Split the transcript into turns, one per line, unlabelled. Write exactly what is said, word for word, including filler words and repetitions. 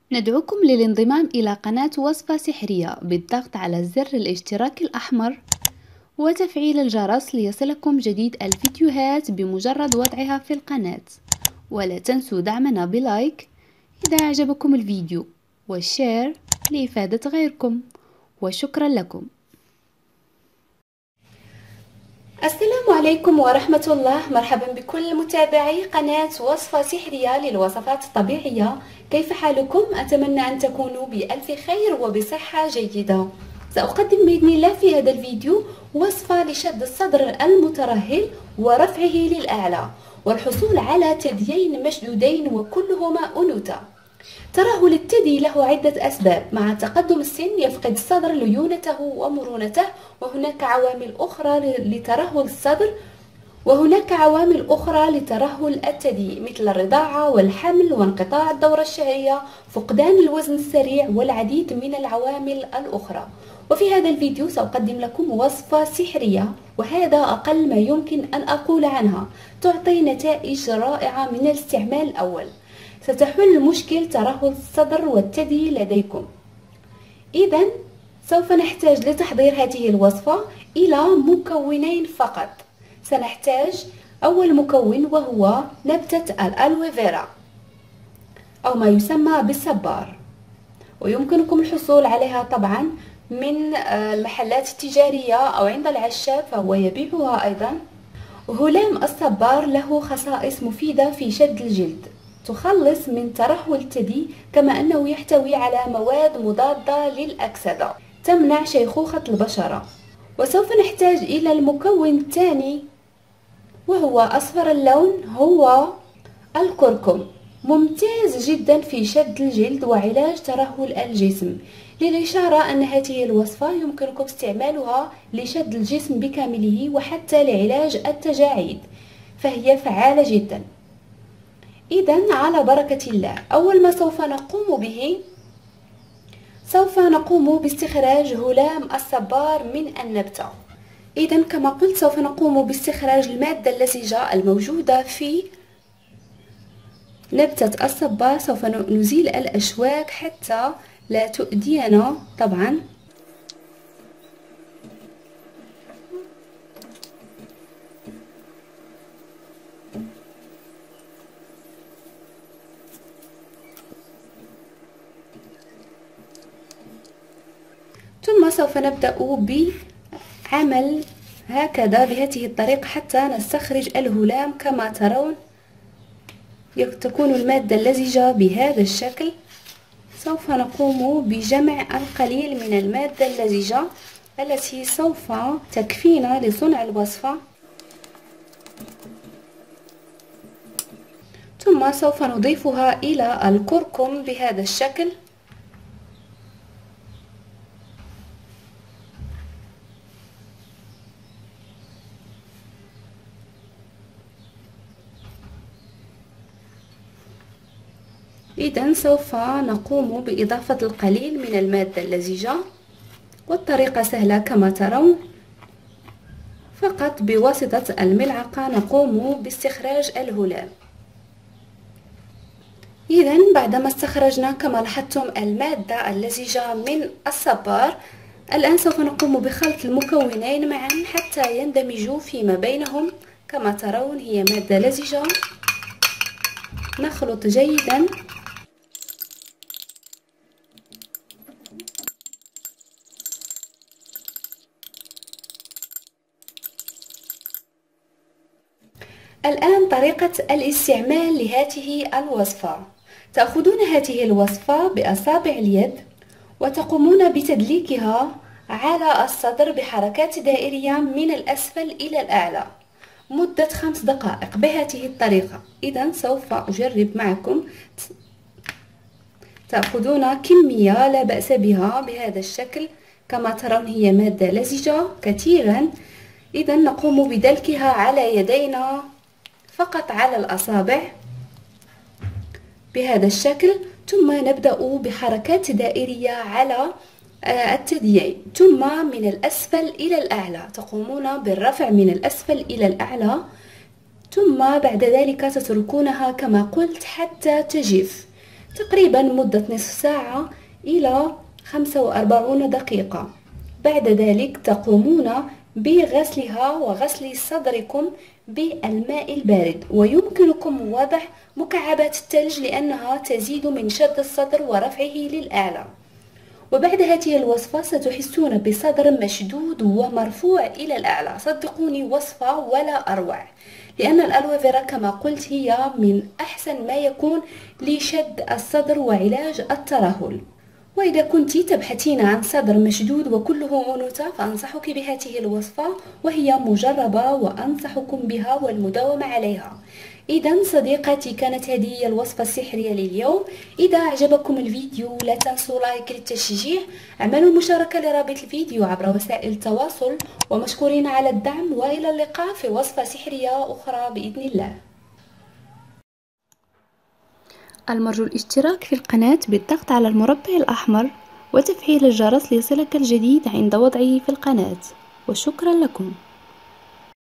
ندعوكم للانضمام إلى قناة وصفة سحرية بالضغط على زر الاشتراك الأحمر وتفعيل الجرس ليصلكم جديد الفيديوهات بمجرد وضعها في القناة. ولا تنسوا دعمنا بلايك إذا أعجبكم الفيديو والشير لإفادة غيركم، وشكرا لكم.
السلام عليكم ورحمة الله. مرحبا بكل متابعي قناة وصفة سحرية للوصفات الطبيعية. كيف حالكم؟ أتمنى أن تكونوا بألف خير وبصحة جيدة. سأقدم بإذن الله في هذا الفيديو وصفة لشد الصدر المترهل ورفعه للأعلى والحصول على ثديين مشدودين وكلهما أنوثة. ترهل الثدي له عدة أسباب. مع تقدم السن يفقد الصدر ليونته ومرونته، وهناك عوامل أخرى لترهل الصدر وهناك عوامل أخرى لترهل الثدي مثل الرضاعة والحمل وانقطاع الدورة الشهرية، فقدان الوزن السريع والعديد من العوامل الأخرى. وفي هذا الفيديو سأقدم لكم وصفة سحرية، وهذا أقل ما يمكن أن أقول عنها، تعطي نتائج رائعة من الاستعمال الأول. ستحل مشكل ترهل الصدر والثدي لديكم. إذن سوف نحتاج لتحضير هذه الوصفة إلى مكونين فقط. سنحتاج أول مكون وهو نبتة الألوفيرا أو ما يسمى بالصبار، ويمكنكم الحصول عليها طبعا من المحلات التجارية أو عند العشاب فهو يبيعها أيضا. هلام الصبار له خصائص مفيدة في شد الجلد، تخلص من ترهل الثدي، كما أنه يحتوي على مواد مضادة للأكسدة تمنع شيخوخة البشرة. وسوف نحتاج إلى المكون الثاني وهو أصفر اللون، هو الكركم، ممتاز جدا في شد الجلد وعلاج ترهل الجسم. للإشارة أن هذه الوصفة يمكنكم استعمالها لشد الجسم بكامله وحتى لعلاج التجاعيد، فهي فعالة جدا. إذن على بركة الله، أول ما سوف نقوم به سوف نقوم باستخراج هلام الصبار من النبتة. إذن كما قلت سوف نقوم باستخراج المادة اللزجة الموجودة في نبتة الصبار. سوف نزيل الأشواك حتى لا تؤذينا طبعا. ثم سوف نبدأ بعمل هكذا بهذه الطريقة حتى نستخرج الهلام. كما ترون تكون المادة اللزجة بهذا الشكل. سوف نقوم بجمع القليل من المادة اللزجة التي سوف تكفينا لصنع الوصفة، ثم سوف نضيفها إلى الكركم بهذا الشكل. إذن سوف نقوم بإضافة القليل من المادة اللزجة، والطريقة سهلة كما ترون، فقط بواسطة الملعقة نقوم باستخراج الهلام. إذن بعدما استخرجنا كما لاحظتم المادة اللزجة من الصبار، الآن سوف نقوم بخلط المكونين معا حتى يندمجوا فيما بينهم. كما ترون هي مادة لزجة، نخلط جيدا. الآن طريقة الاستعمال لهذه الوصفة. تأخذون هذه الوصفة بأصابع اليد وتقومون بتدليكها على الصدر بحركات دائرية من الأسفل إلى الأعلى مدة خمس دقائق بهذه الطريقة. إذن سوف أجرب معكم. تأخذون كمية لا بأس بها بهذا الشكل. كما ترون هي مادة لزجة كثيرا. إذن نقوم بدلكها على يدينا فقط على الأصابع بهذا الشكل، ثم نبدأ بحركات دائرية على الثديين، ثم من الأسفل إلى الأعلى. تقومون بالرفع من الأسفل إلى الأعلى، ثم بعد ذلك تتركونها كما قلت حتى تجف. تقريبا مدة نصف ساعة إلى خمسة وأربعين دقيقة. بعد ذلك تقومون بغسلها وغسل صدركم بالماء البارد، ويمكنكم وضع مكعبات الثلج لأنها تزيد من شد الصدر ورفعه للأعلى. وبعد هذه الوصفة ستحسون بصدر مشدود ومرفوع إلى الأعلى. صدقوني وصفة ولا أروع، لأن الألوفيرا كما قلت هي من أحسن ما يكون لشد الصدر وعلاج الترهل. وإذا كنت تبحثين عن صدر مشدود وكله أنوثة فأنصحك بهذه الوصفة، وهي مجربة وأنصحكم بها والمداومة عليها. إذا صديقاتي، كانت هذه هي الوصفة السحرية لليوم. إذا أعجبكم الفيديو لا تنسوا لايك للتشجيع، اعملوا المشاركة لرابط الفيديو عبر وسائل التواصل، ومشكورين على الدعم. وإلى اللقاء في وصفة سحرية أخرى بإذن الله.
المرجو الاشتراك في القناة بالضغط على المربع الأحمر وتفعيل الجرس ليصلك الجديد عند وضعه في القناة، وشكرا لكم.